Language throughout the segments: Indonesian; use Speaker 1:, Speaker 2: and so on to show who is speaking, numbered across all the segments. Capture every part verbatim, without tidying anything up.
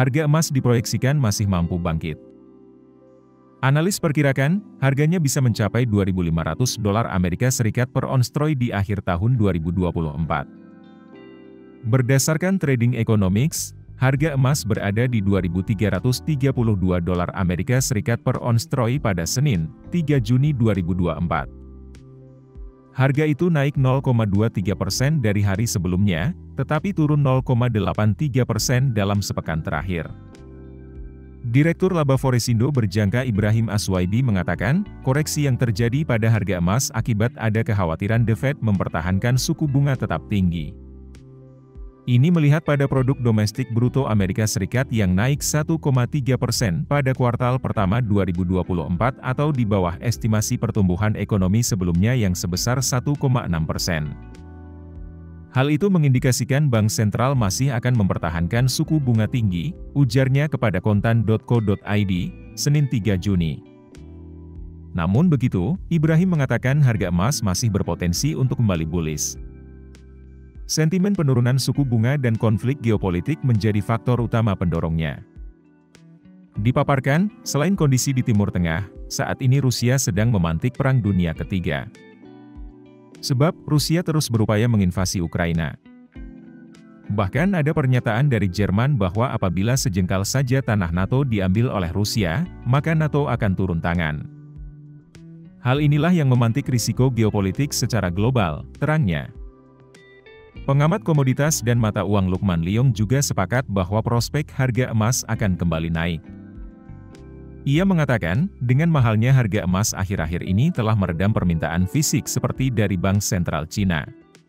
Speaker 1: harga emas diproyeksikan masih mampu bangkit. Analis perkirakan, harganya bisa mencapai dua ribu lima ratus dolar Amerika Serikat per ons troy di akhir tahun dua ribu dua puluh empat. Berdasarkan Trading Economics, harga emas berada di dua ribu tiga ratus tiga puluh dua dolar Amerika Serikat per ons troy pada Senin, tiga Juni dua ribu dua puluh empat. Harga itu naik nol koma dua tiga persen dari hari sebelumnya, tetapi turun nol koma delapan tiga persen dalam sepekan terakhir. Direktur Laba Foresindo Berjangka Ibrahim Aswaibi mengatakan, koreksi yang terjadi pada harga emas akibat ada kekhawatiran The Fed mempertahankan suku bunga tetap tinggi. Ini melihat pada produk domestik bruto Amerika Serikat yang naik satu koma tiga persen pada kuartal pertama dua ribu dua puluh empat atau di bawah estimasi pertumbuhan ekonomi sebelumnya yang sebesar satu koma enam persen. Hal itu mengindikasikan Bank Sentral masih akan mempertahankan suku bunga tinggi, ujarnya kepada kontan titik co titik i d, Senin tiga Juni. Namun begitu, Ibrahim mengatakan harga emas masih berpotensi untuk kembali bullish. Sentimen penurunan suku bunga dan konflik geopolitik menjadi faktor utama pendorongnya. Dipaparkan, selain kondisi di Timur Tengah, saat ini Rusia sedang memantik Perang Dunia Ketiga. Sebab, Rusia terus berupaya menginvasi Ukraina. Bahkan ada pernyataan dari Jerman bahwa apabila sejengkal saja tanah NATO diambil oleh Rusia, maka NATO akan turun tangan. Hal inilah yang memantik risiko geopolitik secara global, terangnya. Pengamat komoditas dan mata uang Lukman Liong juga sepakat bahwa prospek harga emas akan kembali naik. Ia mengatakan, dengan mahalnya harga emas akhir-akhir ini telah meredam permintaan fisik seperti dari Bank Sentral Cina.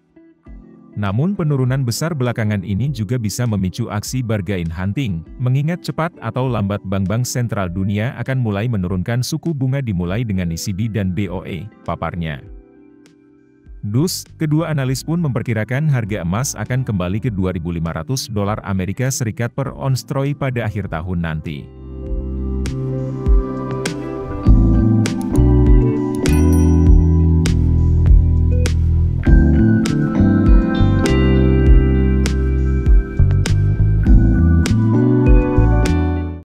Speaker 1: Namun penurunan besar belakangan ini juga bisa memicu aksi bargain hunting, mengingat cepat atau lambat bank-bank sentral dunia akan mulai menurunkan suku bunga dimulai dengan E C B dan B O E, paparnya. Dus, kedua analis pun memperkirakan harga emas akan kembali ke dua ribu lima ratus dolar Amerika Serikat per ons troy pada akhir tahun nanti.